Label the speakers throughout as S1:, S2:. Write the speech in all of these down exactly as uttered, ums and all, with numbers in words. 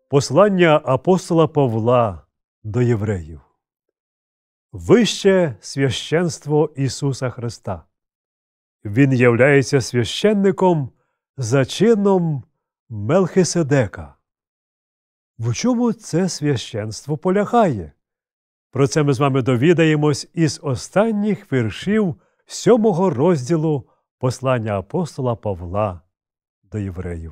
S1: Послання апостола Павла до євреїв. Вище священство Ісуса Христа. Він являється священником за чином Мелхиседека. В чому це священство полягає? Про це ми з вами довідаємось із останніх віршів сьомого розділу послання апостола Павла до євреїв.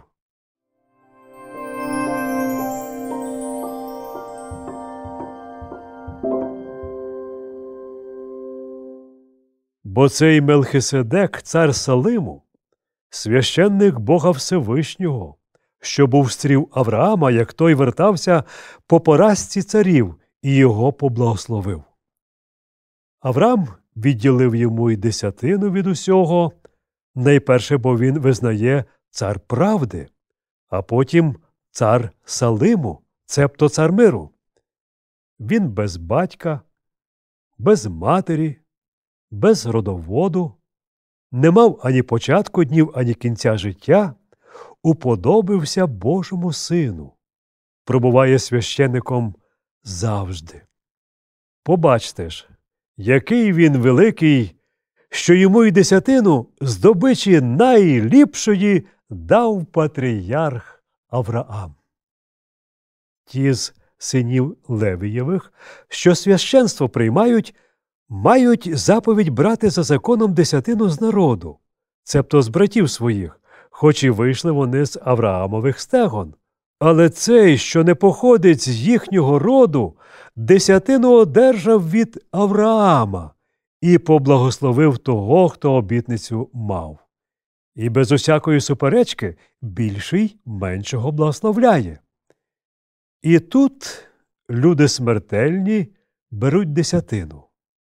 S1: Бо цей Мелхиседек, цар Салиму, священник Бога Всевишнього, що був стрів Авраама, як той вертався по поразці царів і його поблагословив. Авраам відділив йому й десятину від усього, найперше, бо він визнає цар правди, а потім цар Салиму, цебто цар миру. Він без батька, без матері, без родоводу, не мав ані початку днів, ані кінця життя, уподобився Божому Сину, пробуває священником завжди. Побачте ж, який він великий, що йому й десятину здобичі найліпшої дав патріарх Авраам. Ті з синів Левієвих, що священство приймають, мають заповідь брати за законом десятину з народу, цебто з братів своїх, хоч і вийшли вони з Авраамових стегон. Але цей, що не походить з їхнього роду, десятину одержав від Авраама і поблагословив того, хто обітницю мав. І без усякої суперечки більший меншого благословляє. І тут люди смертельні беруть десятину.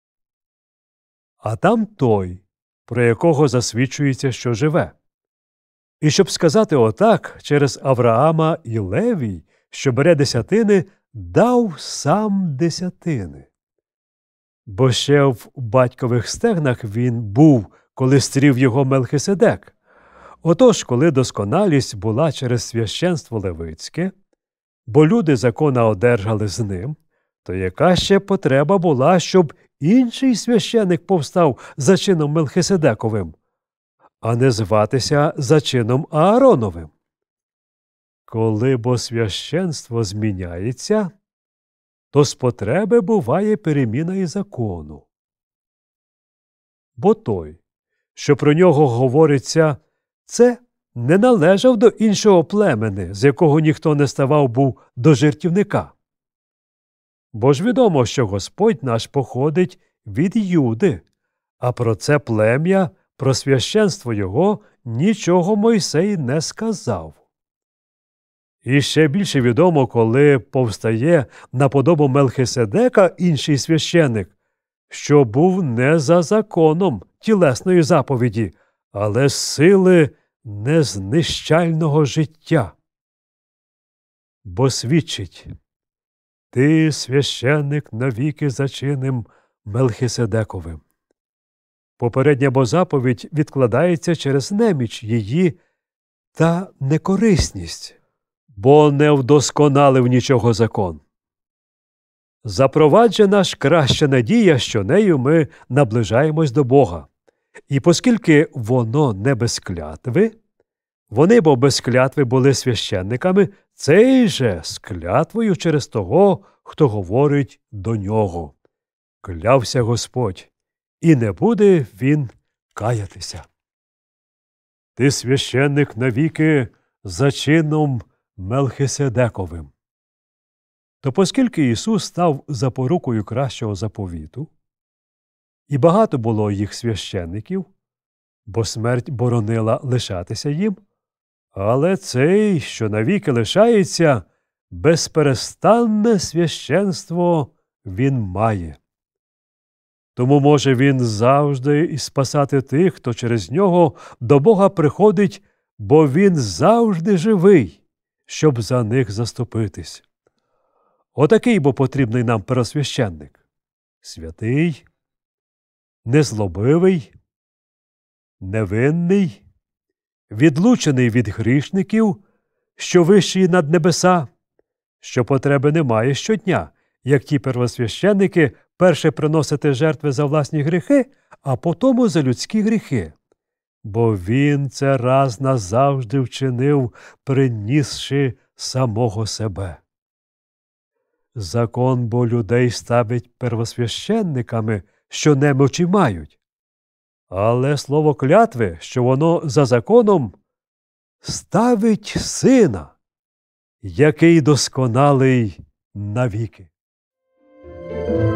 S1: А там той, про якого засвідчується, що живе. І щоб сказати отак, через Авраама і Левій, що бере десятини, дав сам десятини. Бо ще в батькових стегнах він був, коли стрів його Мелхиседек. Отож, коли досконалість була через священство левицьке, бо люди закона одержали з ним, то яка ще потреба була, щоб інший священик повстав за чином Мелхиседековим, а не зватися за чином Аароновим? Коли бо священство зміняється, то з потреби буває переміна і закону. Бо той, що про нього говориться, це не належав до іншого племени, з якого ніхто не ставав був до жертівника. Бо ж відомо, що Господь наш походить від Юди, а про це плем'я, про священство його, нічого Мойсей не сказав. І ще більше відомо, коли повстає на подобу Мелхиседека інший священик, що був не за законом тілесної заповіді, але з сили незнищального життя. Бо свідчить: ти священник навіки за чином Мелхиседековим. Попередня бо заповідь відкладається через неміч її та некорисність, бо не вдосконалив нічого закон. Запроваджена ж краща надія, що нею ми наближаємось до Бога. І оскільки воно не без клятви, вони бо без клятви були священниками, цей же з клятвою через того, хто говорить до нього. Клявся Господь, і не буде він каятися. Ти священник навіки за чином Мелхиседековим. То оскільки Ісус став запорукою кращого заповіту, і багато було їх священників, бо смерть боронила лишатися їм, але цей, що навіки лишається, безперестанне священство він має. Тому може він завжди і спасати тих, хто через нього до Бога приходить, бо він завжди живий, щоб за них заступитись. Отакий бо потрібний нам первосвященник. Святий, незлобивий, невинний, відлучений від грішників, що вищий над небеса, що потреби немає щодня, як ті первосвященники, перше приносити жертви за власні гріхи, а потому за людські гріхи. Бо він це раз назавжди вчинив, принісши самого себе. Закон бо людей ставить первосвященниками, що немочі мають. Але слово клятви, що воно за законом, ставить сина, який досконалий навіки.